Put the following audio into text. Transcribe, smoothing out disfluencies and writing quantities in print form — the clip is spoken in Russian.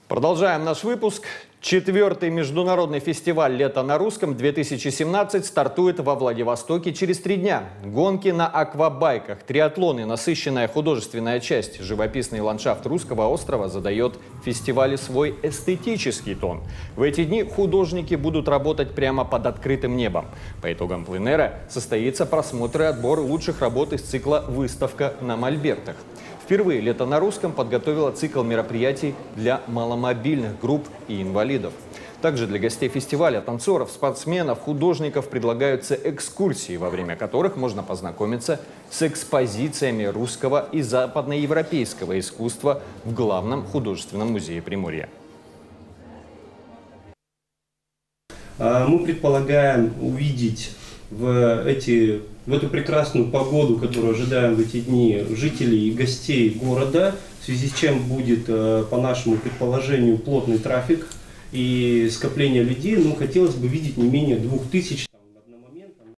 Продолжаем наш выпуск. 4-й международный фестиваль «Лето на русском-2017» стартует во Владивостоке через 3 дня. Гонки на аквабайках, триатлоны, насыщенная художественная часть, живописный ландшафт русского острова задает фестивалю свой эстетический тон. В эти дни художники будут работать прямо под открытым небом. По итогам пленэра состоится просмотр и отбор лучших работ из цикла «Выставка на мольбертах». Впервые «Лето на русском» подготовило цикл мероприятий для маломобильных групп и инвалидов. Также для гостей фестиваля, танцоров, спортсменов, художников предлагаются экскурсии, во время которых можно познакомиться с экспозициями русского и западноевропейского искусства в главном художественном музее Приморья. Мы предполагаем увидеть в эту прекрасную погоду, которую ожидаем в эти дни, жителей и гостей города, в связи с чем будет, по нашему предположению, плотный трафик и скопление людей. Хотелось бы видеть не менее 2000.